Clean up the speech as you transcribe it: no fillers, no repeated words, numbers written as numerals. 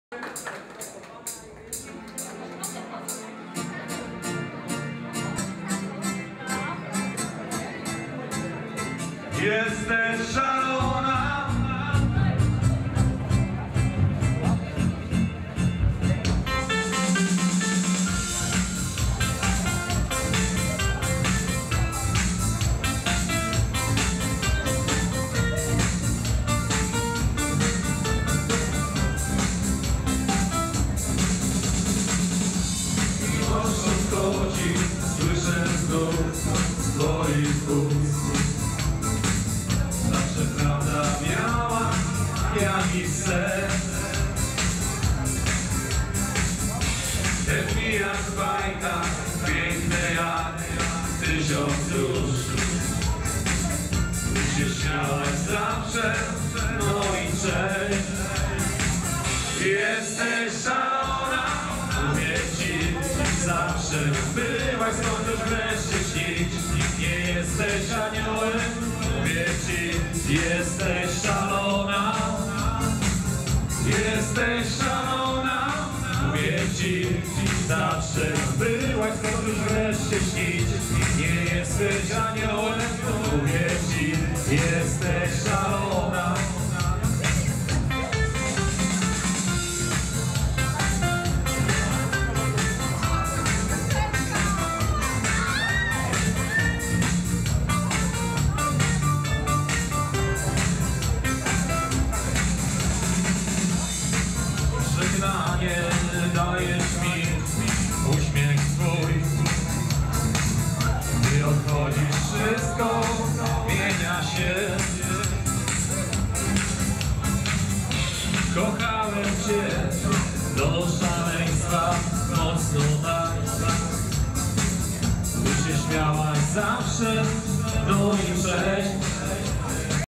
Jesteś szalona. Miłością wchodzi, słyszę znów z twoich ust. Zawsze prawda miała jakiś sens. Te dni jak bajka, piękne jak 1000 róż. Ty się śmiałaś zawsze, no i cześć. Jesteś szalona, mówię ci, zawsze byłaś, skąd już wreszcie śnić. Nie jesteś aniołem, mówię ci, jesteś szalona. Jesteś szalona, mówię ci, zawsze byłaś, skąd już wreszcie śnić. Nie jesteś aniołem, mówię ci, jesteś szalona. Żegnanie dajesz mi, uśmiech swój. Gdy odchodzisz, wszystko zmienia się. Kochałem cię do szaleństwa, mocno tak. Ty się śmiałaś zawsze, no i cześć.